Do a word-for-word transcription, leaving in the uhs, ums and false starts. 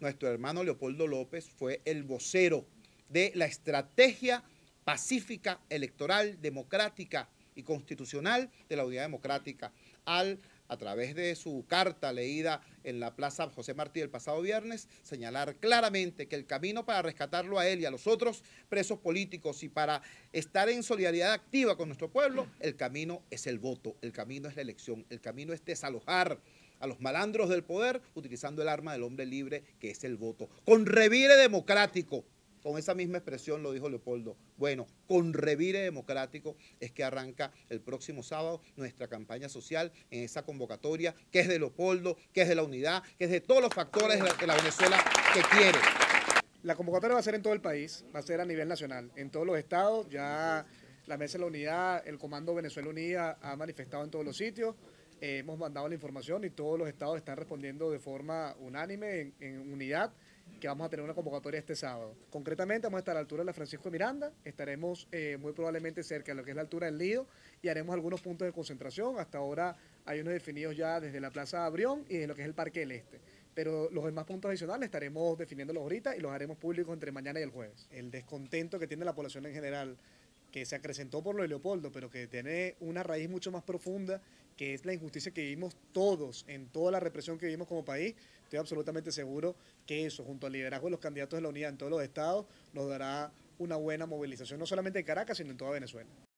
nuestro hermano Leopoldo López fue el vocero de la estrategia pacífica, electoral, democrática y constitucional de la Unidad Democrática, al a través de su carta leída en la Plaza José Martí el pasado viernes, señalar claramente que el camino para rescatarlo a él y a los otros presos políticos y para estar en solidaridad activa con nuestro pueblo, el camino es el voto, el camino es la elección, el camino es desalojar a los malandros del poder utilizando el arma del hombre libre, que es el voto, con revire democrático. Con esa misma expresión lo dijo Leopoldo. Bueno, con revire democrático es que arranca el próximo sábado nuestra campaña social en esa convocatoria que es de Leopoldo, que es de la unidad, que es de todos los factores de la, de la Venezuela que quiere. La convocatoria va a ser en todo el país, va a ser a nivel nacional, en todos los estados. Ya la Mesa de la Unidad, el Comando Venezuela Unida ha manifestado en todos los sitios. Eh, hemos mandado la información y todos los estados están respondiendo de forma unánime, en, en unidad, que vamos a tener una convocatoria este sábado. Concretamente vamos a estar a la altura de la Francisco de Miranda, estaremos eh, muy probablemente cerca de lo que es la altura del Lido y haremos algunos puntos de concentración. Hasta ahora hay unos definidos ya desde la Plaza Abrión y de lo que es el Parque del Este. Pero los demás puntos adicionales estaremos definiéndolos ahorita y los haremos públicos entre mañana y el jueves. El descontento que tiene la población en general, que se acrecentó por lo de Leopoldo, pero que tiene una raíz mucho más profunda, que es la injusticia que vivimos todos, en toda la represión que vivimos como país. Estoy absolutamente seguro que eso, junto al liderazgo de los candidatos de la unidad en todos los estados, nos dará una buena movilización, no solamente en Caracas, sino en toda Venezuela.